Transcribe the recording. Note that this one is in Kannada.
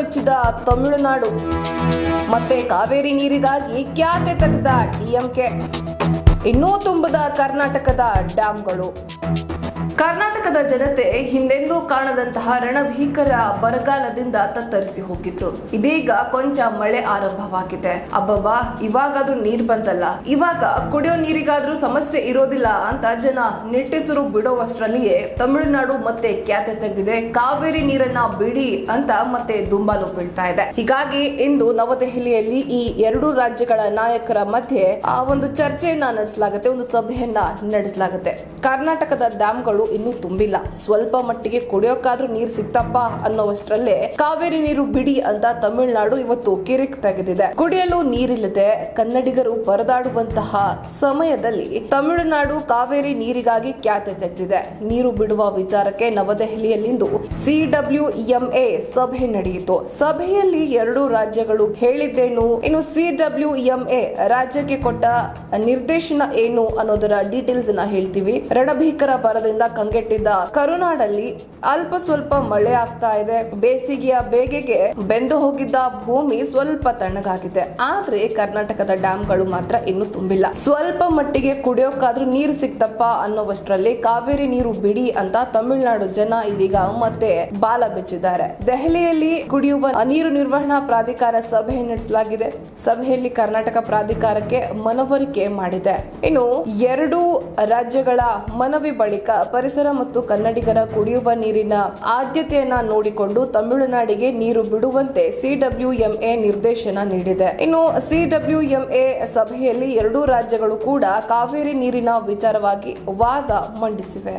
ಬೆಚ್ಚಿದ ತಮಿಳುನಾಡು ಮತ್ತೆ ಕಾವೇರಿ ನೀರಿಗಾಗಿ ಖ್ಯಾತೆ ತೆಗೆದ ಡಿಎಂಕೆ. ಇನ್ನೂ ತುಂಬದ ಕರ್ನಾಟಕದ ಡ್ಯಾಂಗಳು. ಕರ್ನಾಟಕದ ಜನತೆ ಹಿಂದೆಂದೂ ಕಾಣದಂತಹ ರಣಭೀಕರ ಬರಗಾಲದಿಂದ ತತ್ತರಿಸಿ ಹೋಗಿದ್ರು. ಇದೀಗ ಕೊಂಚ ಮಳೆ ಆರಂಭವಾಗಿದೆ. ಅಬ್ಬಬ್ಬಾ, ಇವಾಗಾದ್ರೂ ನೀರ್ ಬಂತಲ್ಲ, ಇವಾಗ ಕುಡಿಯೋ ನೀರಿಗಾದ್ರೂ ಸಮಸ್ಯೆ ಇರೋದಿಲ್ಲ ಅಂತ ಜನ ನಿಟ್ಟುಸಿರು ಬಿಡುವಷ್ಟರಲ್ಲಿಯೇ ತಮಿಳುನಾಡು ಮತ್ತೆ ಖ್ಯಾತೆ ತೆಗೆದಿದೆ. ಕಾವೇರಿ ನೀರನ್ನ ಬಿಡಿ ಅಂತ ಮತ್ತೆ ದುಂಬಾಲು ಬೀಳ್ತಾ ಇದೆ. ಹೀಗಾಗಿ ಇಂದು ನವದೆಹಲಿಯಲ್ಲಿ ಈ ಎರಡು ರಾಜ್ಯಗಳ ನಾಯಕರ ಮಧ್ಯೆ ಒಂದು ಚರ್ಚೆಯನ್ನ ನಡೆಸಲಾಗುತ್ತೆ, ಒಂದು ಸಭೆಯನ್ನ ನಡೆಸಲಾಗುತ್ತೆ. ಕರ್ನಾಟಕದ ಡ್ಯಾಂಗಳು ಇನ್ನೂ ತುಂಬಿಲ್ಲ, ಸ್ವಲ್ಪ ಮಟ್ಟಿಗೆ ಕುಡಿಯೋಕಾದ್ರೂ ನೀರು ಸಿಕ್ತಪ್ಪ ಅನ್ನೋವಷ್ಟರಲ್ಲೇ ಕಾವೇರಿ ನೀರು ಬಿಡಿ ಅಂತ ತಮಿಳುನಾಡು ಇವತ್ತು ಕಿರಿಕ್ ತೆಗೆದಿದೆ. ಕುಡಿಯಲು ನೀರಿಲ್ಲದೆ ಕನ್ನಡಿಗರು ಪರದಾಡುವಂತಹ ಸಮಯದಲ್ಲಿ ತಮಿಳುನಾಡು ಕಾವೇರಿ ನೀರಿಗಾಗಿ ಖ್ಯಾತೆ ತೆಗೆದಿದೆ. ನೀರು ಬಿಡುವ ವಿಚಾರಕ್ಕೆ ನವದೆಹಲಿಯಲ್ಲಿಂದು ಸಿಡಬ್ಲ್ಯೂಎಂಎ ಸಭೆ ನಡೆಯಿತು. ಸಭೆಯಲ್ಲಿ ಎರಡು ರಾಜ್ಯಗಳು ಹೇಳಿದ್ದೇನು, ಇನ್ನು ಸಿಡಬ್ಲ್ಯೂಎಂಎ ರಾಜ್ಯಕ್ಕೆ ಕೊಟ್ಟ ನಿರ್ದೇಶನ ಏನು ಅನ್ನೋದರ ಡೀಟೇಲ್ಸ್ ಅನ್ನ ಹೇಳ್ತೀವಿ. ರಣಭೀಕರ ಬರದಿಂದ ಕಂಗೆಟ್ಟಿದ್ದ ಕರುನಾಡಲ್ಲಿ ಅಲ್ಪ ಸ್ವಲ್ಪ ಮಳೆ ಆಗ್ತಾ ಇದೆ. ಬೇಸಿಗೆಯ ಬೇಗೆಗೆ ಬೆಂದು ಹೋಗಿದ್ದ ಭೂಮಿ ಸ್ವಲ್ಪ ತಣ್ಣಗಾಗಿದೆ. ಆದ್ರೆ ಕರ್ನಾಟಕದ ಡ್ಯಾಂಗಳು ಮಾತ್ರ ಇನ್ನೂ ತುಂಬಿಲ್ಲ. ಸ್ವಲ್ಪ ಮಟ್ಟಿಗೆ ಕುಡಿಯೋಕಾದ್ರೂ ನೀರು ಸಿಕ್ತಪ್ಪ ಅನ್ನೋವಷ್ಟರಲ್ಲಿ ಕಾವೇರಿ ನೀರು ಬಿಡಿ ಅಂತ ತಮಿಳುನಾಡು ಜನ ಇದೀಗ ಮತ್ತೆ ಬಾಲ ಬೆಚ್ಚಿದ್ದಾರೆ. ದೆಹಲಿಯಲ್ಲಿ ಕುಡಿಯುವ ನೀರು ನಿರ್ವಹಣಾ ಪ್ರಾಧಿಕಾರ ಸಭೆ ನಡೆಸಲಾಗಿದೆ. ಸಭೆಯಲ್ಲಿ ಕರ್ನಾಟಕ ಪ್ರಾಧಿಕಾರಕ್ಕೆ ಮನವರಿಕೆ ಮಾಡಿದೆ. ಇನ್ನು ಎರಡು ರಾಜ್ಯಗಳ ಮನವಿ ಬಳಿಕ ಪರಿಸರ ಮತ್ತು ಕನ್ನಡಿಗರ ಕುಡಿಯುವ ನೀರಿನ ಆದ್ಯತೆಯನ್ನ ನೋಡಿಕೊಂಡು ತಮಿಳುನಾಡಿಗೆ ನೀರು ಬಿಡುವಂತೆ ಸಿಡಬ್ಲ್ಯೂಎಂಎ ನಿರ್ದೇಶನ ನೀಡಿದೆ. ಇನ್ನು ಸಿಡಬ್ಲ್ಯೂಎಂಎ ಸಭೆಯಲ್ಲಿ ಎರಡೂ ರಾಜ್ಯಗಳು ಕೂಡ ಕಾವೇರಿ ನೀರಿನ ವಿಚಾರವಾಗಿ ವಾದ ಮಂಡಿಸಿವೆ.